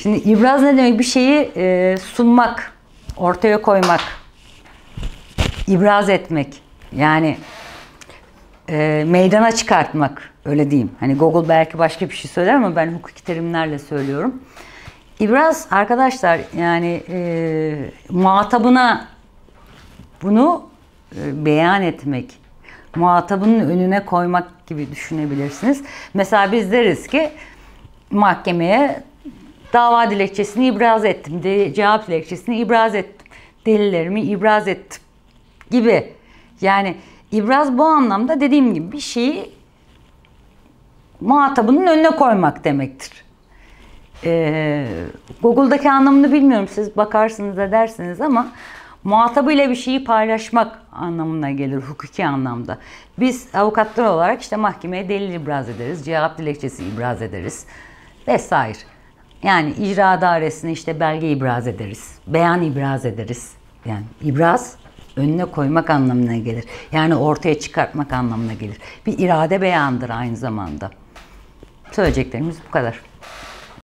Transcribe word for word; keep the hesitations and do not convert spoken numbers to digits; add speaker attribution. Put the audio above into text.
Speaker 1: Şimdi ibraz ne demek? Bir şeyi e, sunmak, ortaya koymak, ibraz etmek. Yani e, meydana çıkartmak, öyle diyeyim. Hani Google belki başka bir şey söyler ama ben hukuki terimlerle söylüyorum. İbraz arkadaşlar yani e, muhatabına bunu e, beyan etmek, muhatabının önüne koymak gibi düşünebilirsiniz. Mesela biz deriz ki mahkemeye dava dilekçesini ibraz ettim, de, cevap dilekçesini ibraz ettim, delillerimi ibraz ettim gibi. Yani ibraz bu anlamda dediğim gibi bir şeyi muhatabının önüne koymak demektir. Ee, Google'daki anlamını bilmiyorum, siz bakarsınız da dersiniz ama muhatabıyla bir şeyi paylaşmak anlamına gelir hukuki anlamda. Biz avukatlar olarak işte mahkemeye delil ibraz ederiz, cevap dilekçesi ibraz ederiz vesaire. Yani icra dairesine işte belge ibraz ederiz, beyan ibraz ederiz. Yani ibraz önüne koymak anlamına gelir. Yani ortaya çıkartmak anlamına gelir. Bir irade beyanıdır aynı zamanda. Söyleyeceklerimiz bu kadar.